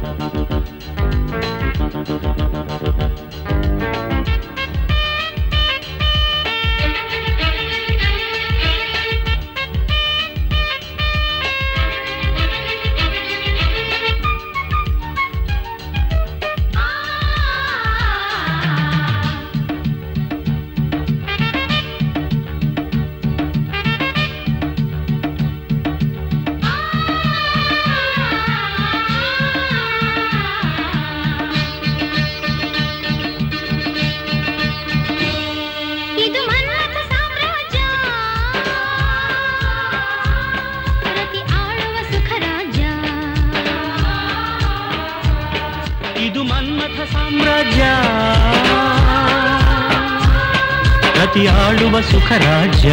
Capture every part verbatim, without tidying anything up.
ಆಳುವ ಸುಖ ರಾಜ್ಯ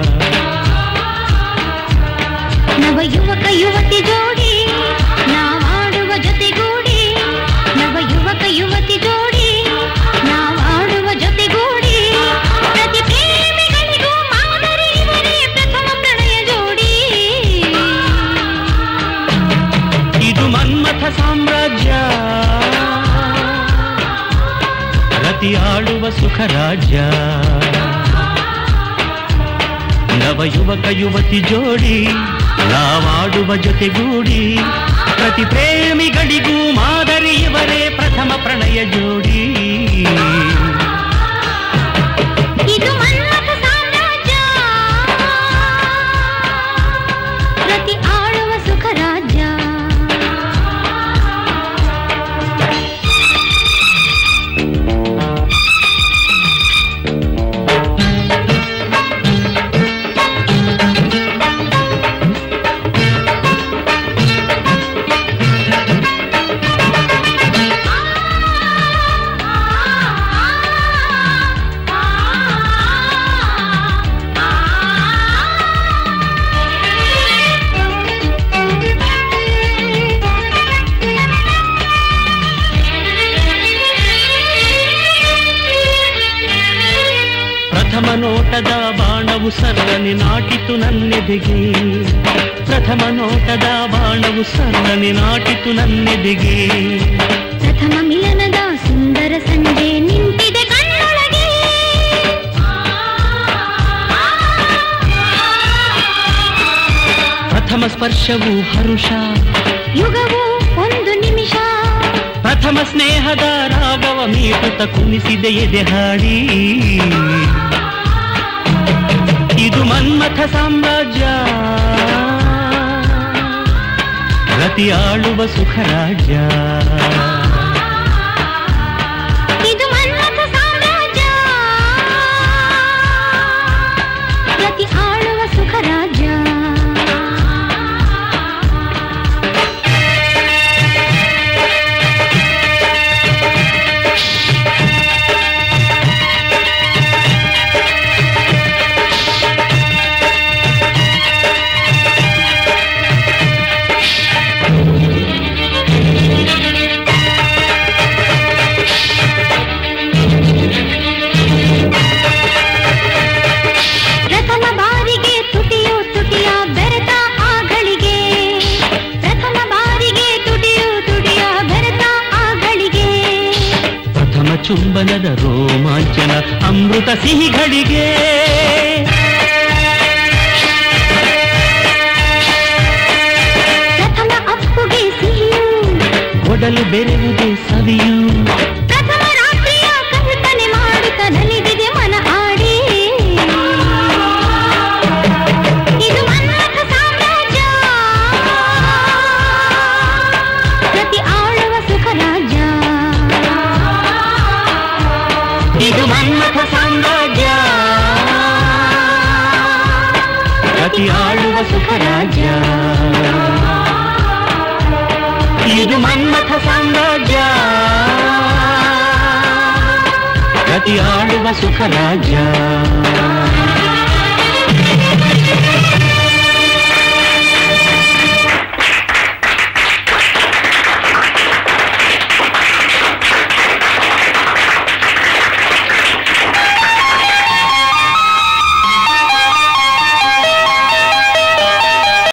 ನವ ಯುವಕ ಯುವತಿ ಜೋಡಿ ನಾವಾಡುವ ಜೊತೆಗೂಡಿ ನವ ಯುವಕ ಯುವತಿ ಜೋಡಿ ನಾವಾಡುವ ಜೊತೆಗೂಡಿ ಪ್ರತಿ ಪ್ರೇಮಿಗಳಿಗೂ ಮಾದರಿ ಇವರೇ ಪ್ರಥಮ ಪ್ರಣಯ ಜೋಡಿ ಇದು ಮನ್ಮಥ ಸಾಮ್ರಾಜ್ಯ ರತಿ ಆಳುವ ಸುಖ ರಾಜ್ಯ ನವ ಯುವಕ ಯುವತಿ ಜೋಡಿ ನಾವಾಡುವ ಜೊತೆಗೂಡಿ ಪ್ರತಿ ಪ್ರೇಮಿಗಳಿಗೂ ಮಾದರಿ ಇವರೇ ಪ್ರಥಮ ಪ್ರಣಯ ಜೋಡಿ ಇದು ಮನ್ಮಥ ಸಾಮ್ರಾಜ್ಯ ಪ್ರತಿ ಆಳುವ ಸುಖ ರಾಜ್ಯ ಪ್ರಥಮ ನೋಟದ ಬಾಣವು ಸರ್ರನೆ ನಾಟಿತು ನನ್ನೆದೆಗೆ ಪ್ರಥಮ ನೋಟದ ಬಾಣವು ಸರ್ರನೆ ನಾಟಿತು ನನ್ನೆದೆಗೆ ಪ್ರಥಮ ಮಿಲನದ ಸುಂದರ ಸಂಜೆ ನಿಂತಿದೆ ಕಣ್ಣೊಳಗೆ ಪ್ರಥಮ ಸ್ಪರ್ಶವು ಹರುಷ ಯುಗವು ಒಂದು ನಿಮಿಷ ಪ್ರಥಮ ಸ್ನೇಹದ ರಾಗವ ಮೀಟುತ್ತ ಕುಣಿಸಿದೆ ಎದೆ ಹಾಡಿ ಇದು ಮನ್ಮಥ ಸಾಮ್ರಾಜ್ಯ ರತಿ ಆಳುವ ಸುಖ ರಾಜ್ಯ ಇದು ಮನ್ಮಥ ಸಾಮ್ರಾಜ್ಯ ರತಿ ಆಳುವ ಸುಖ ರಾಜ್ಯ ಚುಂಬನದ ರೋಮಾಂಚನ ಅಮೃತ ಸಿಹಿಗಳಿಗೆ ಪ್ರಥಮ ಅಪ್ಪುಗೆ ಸಿಹಿಯು ಒಡಲು ಬೆರೆಯುವುದೇ ಸವಿಯು ಪ್ರಥಮ ರಾತ್ರಿಯ ಕಲ್ಪನೆ ಮಾಡುತ್ತ ನಲಿದಿದೆ ಮನ ಆಡಿ ಇದು ಮನ್ಮಥ ಸಾಮ್ರಾಜ್ಯ ಪ್ರತಿ ಆಳುವ ಸುಖ ರಾಜ್ಯ ಇದು ಮನ್ಮಥ ಸಾಮ್ರಾಜ್ಯ ರತಿ ಆಳುವ ಸುಖ ರಾಜ್ಯ ಇದು ಮನ್ಮಥ ಸಾಮ್ರಾಜ್ಯ ರತಿ ಆಳುವ ಸುಖ ರಾಜ್ಯ